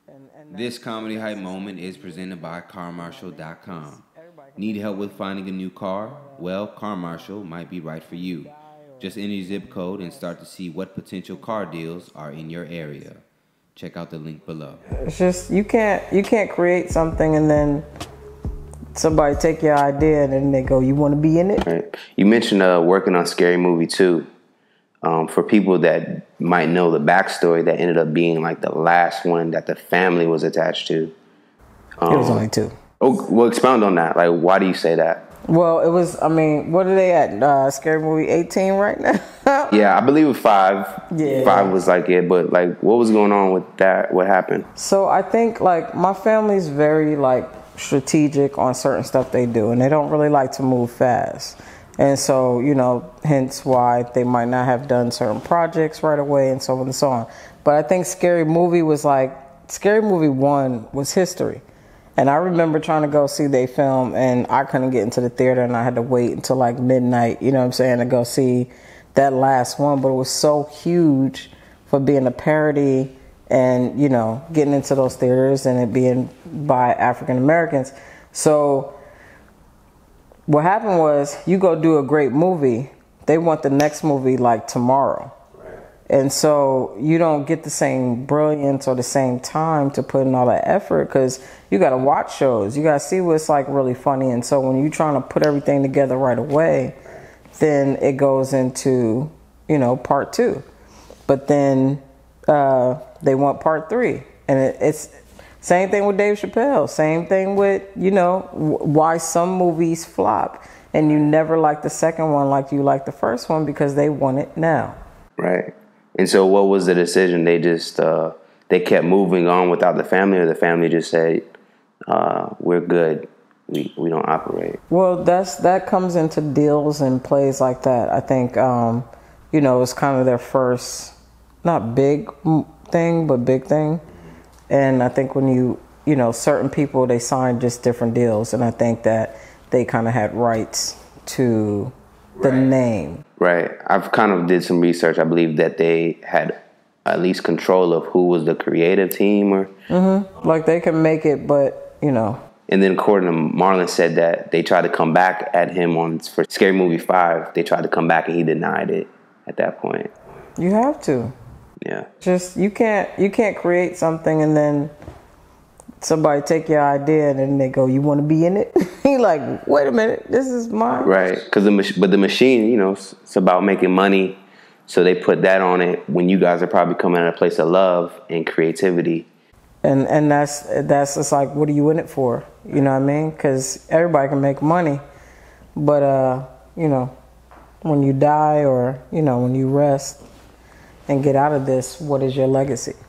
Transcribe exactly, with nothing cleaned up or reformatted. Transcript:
This comedy hype moment is presented by car marshall dot com. Need help with finding a new car? Well, Car Marshall might be right for you. Just enter your zip code and start to see what potential car deals are in your area. Check out the link below. It's just you can't you can't create something and then somebody take your idea and then they go, "You want to be in it?" Right. You mentioned uh, working on Scary Movie two. Um, for people that might know the backstory, that ended up being like the last one that the family was attached to. Um, It was only two. Oh, well, expound on that. Like, why do you say that? Well, it was, I mean, what are they at? Uh, Scary Movie eighteen right now? Yeah, I believe it was five. Yeah. Five was like it, but like, what was going on with that? What happened? So I think like my family's very like strategic on certain stuff they do, and they don't really like to move fast. And so, you know, hence why they might not have done certain projects right away and so on and so on. But I think Scary Movie was like, Scary Movie one was history. And I remember trying to go see their film and I couldn't get into the theater and I had to wait until like midnight, you know what I'm saying, to go see that last one. But it was so huge for being a parody and, you know, getting into those theaters and it being by African Americans. So what happened was you go do a great movie, they want the next movie like tomorrow. And so you don't get the same brilliance or the same time to put in all that effort because you got to watch shows. You got to see what's like really funny. And so when you're trying to put everything together right away, then it goes into, you know, part two. But then uh, they want part three. And it, it's same thing with Dave Chappelle. Same thing with, you know, w- why some movies flop. And you never like the second one like you like the first one because they want it now. Right. And so what was the decision? They just, uh, they kept moving on without the family, or the family just said, uh, we're good, we we don't operate? Well, that's that comes into deals and plays like that. I think, um, you know, it's kind of their first, not big thing, but big thing. And I think when you, you know, certain people, they sign just different deals. And I think that they kind of had rights to the Right. name. Right. I've kind of did some research. I believe that they had at least control of who was the creative team, or Mm-hmm. Like they can make it, but you know. And then according to Marlon said that they tried to come back at him on for Scary Movie five. They tried to come back and he denied it at that point. You have to. Yeah. Just you can't you can't create something and then somebody take your idea and then they go, "You want to be in it?" You're like, "Wait a minute, this is mine." Right. Because the mach- but the machine, you know, it's, it's about making money. So they put that on it when you guys are probably coming at a place of love and creativity. And and that's that's just like, what are you in it for? You know what I mean? Because everybody can make money, but uh, you know, when you die or you know when you rest and get out of this, what is your legacy?